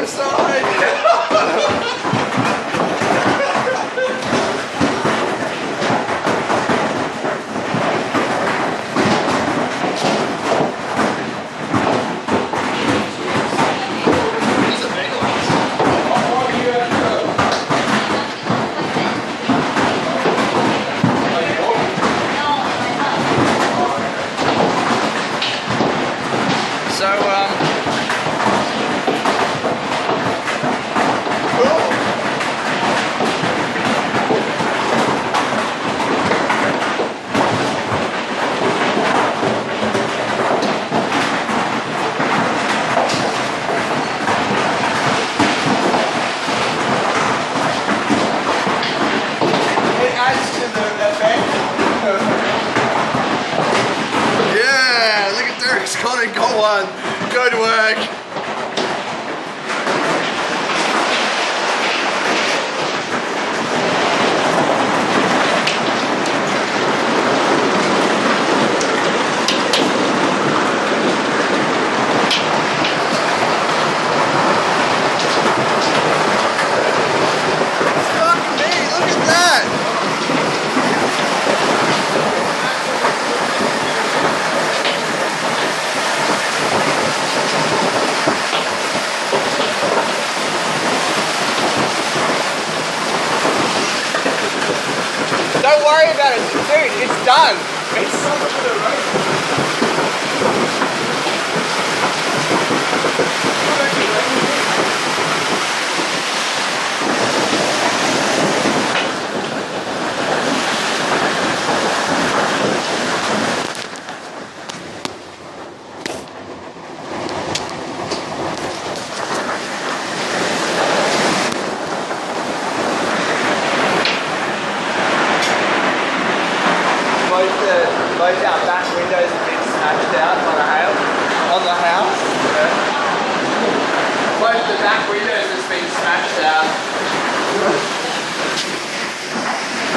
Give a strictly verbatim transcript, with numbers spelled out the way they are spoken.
side! So, um... it adds to the effect. Yeah, look at Derek's gone and got one. Good work. Fuck me, look at that. Don't worry about it, dude, it's done. It's both, the, both our back windows have been smashed out by the hail on the house. Yeah. Both the back windows have been smashed out.